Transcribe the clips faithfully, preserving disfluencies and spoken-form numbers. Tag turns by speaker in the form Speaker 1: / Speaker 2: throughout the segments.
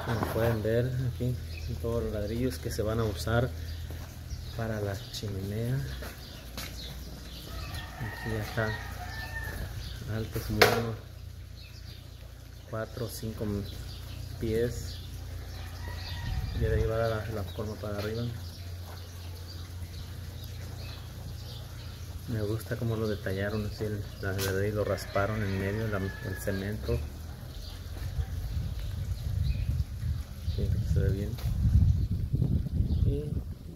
Speaker 1: Como pueden ver aquí, todos los ladrillos que se van a usar para la chimenea. Aquí ya está alto, como unos cuatro o cinco pies, y de ahí va la, la forma para arriba. Me gusta como lo detallaron así, el, de ahí lo rasparon en medio, la, el cemento. Sí, se ve bien. Y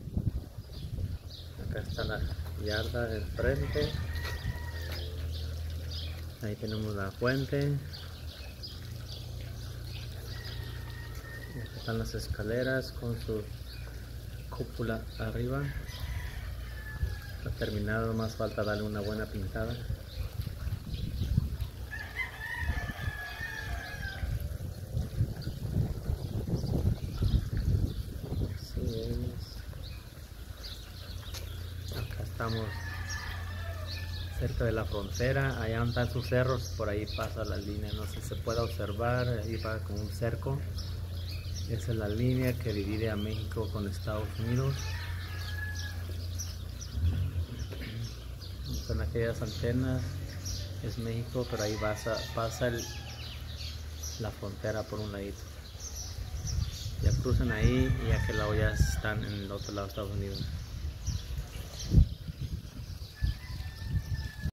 Speaker 1: acá está la yarda del frente. Ahí tenemos la fuente. Y acá están las escaleras con su cúpula arriba. Está terminado, más falta darle una buena pintada. Así es. Acá estamos cerca de la frontera, allá donde están sus cerros, por ahí pasa la línea, no sé si se puede observar, ahí va como un cerco. Esa es la línea que divide a México con Estados Unidos. Son aquellas antenas, es México, pero ahí pasa, pasa el, la frontera por un ladito. Ya cruzan ahí y aquel lado ya están en el otro lado de Estados Unidos.